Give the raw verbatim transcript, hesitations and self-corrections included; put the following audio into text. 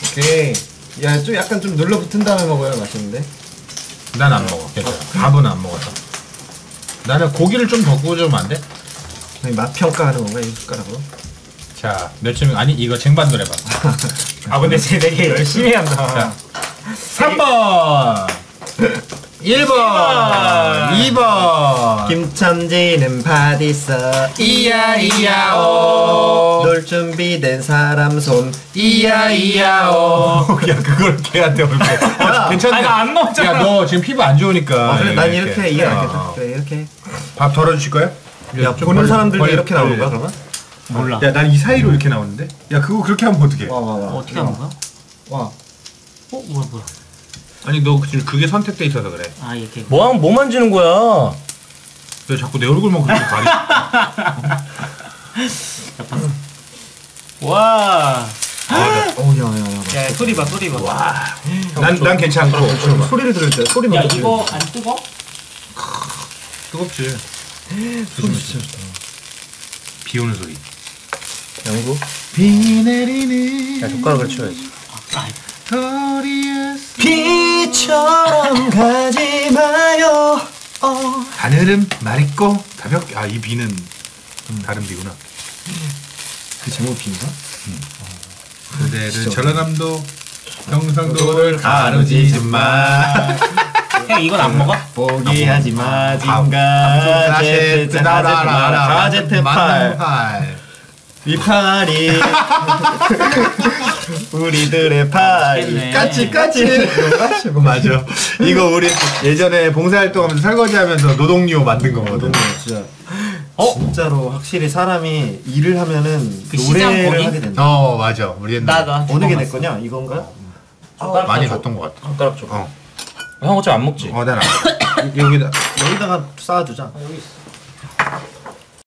오케이. 야, 좀 약간 좀 눌러붙은 다음에 먹어야 맛있는데. 난 안 먹어. 괜찮아. 밥은 안 먹어서. 나는 고기를 좀 더 구워주면 안 돼? 맛 평가하는 건가 이 숟가락으로? 자, 몇 점? 아니 이거 쟁반들 해봐. 아 근데 쟤 되게 열심히 한다. 자, 삼 번, 일 번, 이 번. 김첨지는 받있어 이야 이야오. 놀 준비된 사람 손 이야 이야오. 야 그걸 걔한테 올게. 어, 괜찮네. 아니, 나안 먹었잖아. 야 너 지금 피부 안 좋으니까. 아, 그래 난 이렇게 이게 낫겠다. 어. 그래 이렇게. 밥 덜어주실 거예요? 야 보는 사람들도 이렇게 나오는 거야 그러면? 몰라. 야 난 이 사이로 이렇게 나오는데? 야 그거 그렇게 하면 어떡해? 와 와 와. 어떻게 하는 거야? 와. 어 뭐야 뭐야? 아니 너 지금 그게 선택돼 있어서 그래. 아 이렇게. 뭐 하면 뭐 만지는 거야? 너 자꾸 내 얼굴만 그렇게 가리. 와. 어야야야. 야 소리 봐 소리 봐. 와. 난난 괜찮고. 소리를 들을 때 소리만. 야 들을 때. 이거 안 뜨거? 뜨겁지. 소리 진짜 좋다. 비 오는 소리. 양구. 비 내리는. 야 젓가락을 치워야지. 아. 거리에서 비처럼 가지 마요. 어. 하늘은 맑고 가볍게. 아 이 비는 음, 다른 비구나. 그 제목 비인가? 그대는 전라남도 경상도를 가로지지 마. 형 이건 안 먹어? 포기하지 마 진가 제트 나라라 제트 팔 위팔이 우리들의 팔 까치 까치. 맞아. 이거 우리 예전에 봉사활동하면서 설거지하면서 노동요 만든 거거든. 진짜 어? 진짜로 확실히 사람이 일을 하면은 그 시장 노래를 거기? 하게 된다. 어 맞아. 우리 옛날에 나나 어느 게 내 거냐? 이건가? 젓가락 많이 줘. 갔던 것 같아. 젓가락 줘. 어. 형 어차피 안 먹지? 어, 난 안. 여기다. 여기다가 쌓아두자. 여기 있어.